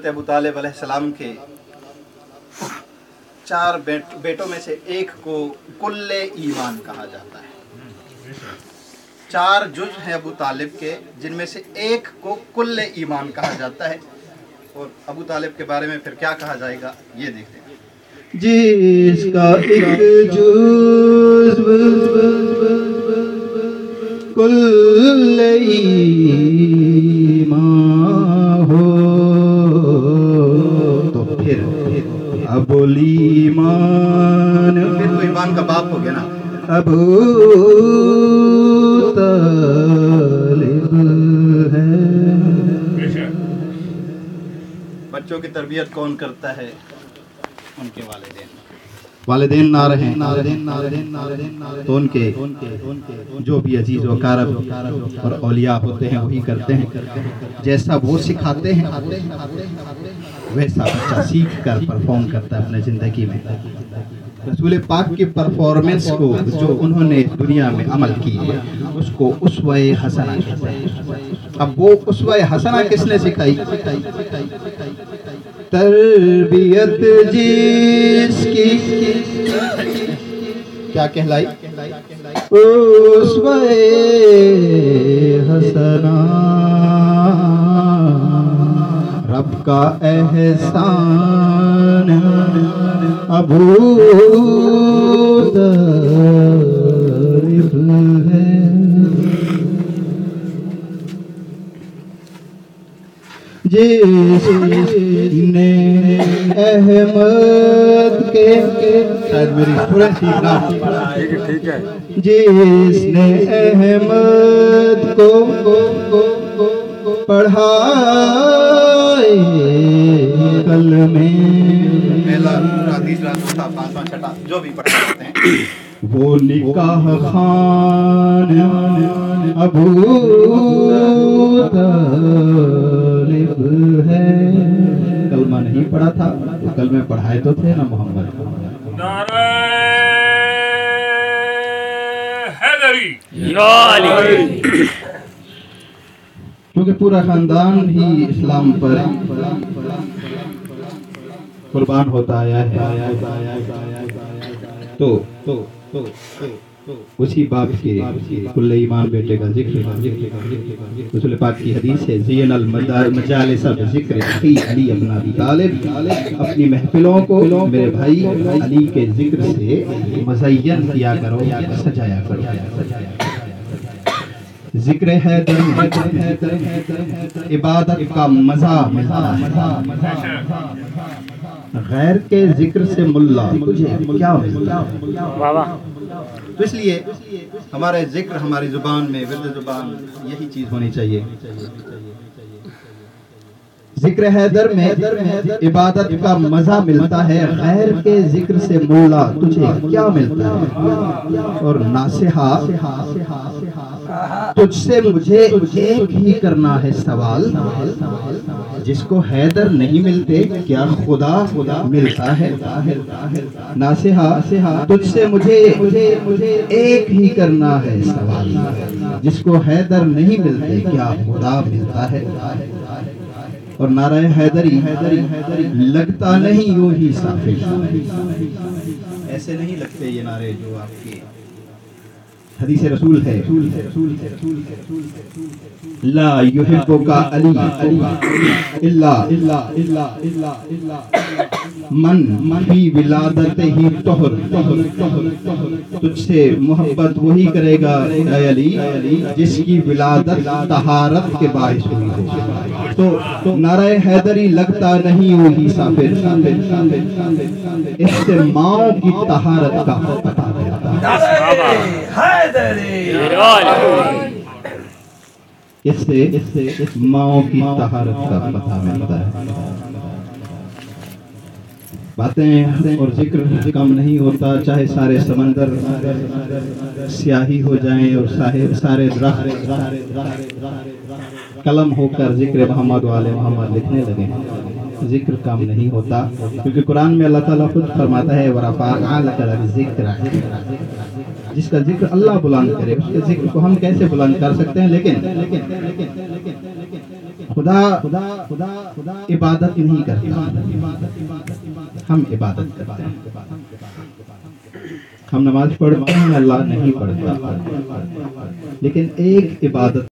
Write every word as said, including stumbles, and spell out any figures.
حضرت ابو طالب علیہ السلام کے چار بیٹ بیٹوں میں سے ایک کو کل ایمان کہا جاتا ہے. چار جز ہیں ابو طالب کے، جن میں سے ایک کو کل ایمان کہا جاتا ہے. اور ابو طالب کے بارے میں پھر کیا کہا جائے گا یہ دیکھتے ہیں. جس کا ایک جز کل ایمان ہو تو پھر ابو ایمان، پھر تو ایمان کا باپ ہو گیا نا. ابو طالب ہے. بچوں کی تربیت کون کرتا ہے؟ ان کے والدین. والدین نہ رہیں تو ان کے جو بھی عزیز و اقارب اور اولیاء ہوتے ہیں وہی کرتے ہیں. جیسا وہ سکھاتے ہیں ویسا بچہ سیکھ کر پرفارم کرتا ہے اپنے زندگی میں. رسول پاک کی پرفارمنس کو جو انہوں نے دنیا میں عمل کی ہے اس کو اسوہ حسنہ کہتے ہیں. اب وہ اسوہ حسنہ کس نے سکھائی؟ تربیت جس کی کیا کہلائی؟ اسوہ حسنہ. رب کا احسان ابو طالب ہے. جس نے احمد کے شاید میری اسٹوڈنٹ ٹھیک نہ ٹھیک ہے جس نے احمد کو پڑھائے کلمے جو بھی پڑھا کرتے ہیں وہ نکاح خان ابو طالب ہے. کلمہ نہیں پڑھا تھا تو کلمے پڑھائے تو تھے نا محمد. نعرہ حیدری. کیونکہ پورا خاندان ہی اسلام پر قربان ہوتا آیا ہے تو اسی باپ کے کل ایمان بیٹے کا ذکر. رسول پاک کی حدیث ہے زین المجالس بذکر اخی علی ابن ابی طالب. اپنی محفلوں کو میرے بھائی علی کے ذکر سے مزین کیا کرو، سجایا کرو. ذکر حیدر عبادت کا مزہ. غیر کے ذکر سے ملا تجھے کیا ملتا؟ تو اس لیے ہمارے ذکر ہماری زبان میں ورد زبان یہی چیز ہونی چاہیے. ذکر حیدر میں عبادت کا مزہ ملتا ہے، غیر کے ذکر سے مولا تجھے کیا ملتا ہے. اور ناصحہ تجھ سے مجھے ایک ہی کرنا ہے سوال، جس کو حیدر نہیں ملتے کیا خدا ملتا ہے. ناصحہ تجھ سے مجھے ایک ہی کرنا ہے سوال، جس کو حیدر نہیں ملتے کیا خدا ملتا ہے. اور نعرہ حیدری لگتا نہیں یوں ہی سافر. ایسے نہیں لگتے یہ نعرے جو آپ کے حدیث رسول ہے. لا یحبک علی الا من فی ولادت ہی طہر. تجھ سے محبت وہی کرے گا اے علی جس کی ولادت طہارت کے باعث ہوئی ہو. تو نعرہ حیدری لگتا نہیں ہوگی سافر، اس سے ماؤں کی طہارت کا پتہ ملتا ہے. اس سے ماؤں کی طہارت کا پتہ ملتا ہے. باتیں اور ذکر کم نہیں ہوتا، چاہے سارے سمندر سیاہی ہو جائیں اور سارے درخت قلم ہو کر ذکر محمد والے محمد لکھنے لگے، ذکر کم نہیں ہوتا. کیونکہ قرآن میں اللہ تعالیٰ خود فرماتا ہے وَرَفَعْنَا لَكَ ذِكْرَ. جس کا ذکر اللہ بلند کرے اس کے ذکر کو ہم کیسے بلند کر سکتے ہیں؟ لیکن خدا خدا خدا خدا عبادت نہیں کرتا، ہم عبادت کرتے ہیں۔ ہم نماز پڑھتے ہیں، اللہ نہیں پڑھتا، لیکن ایک عبادت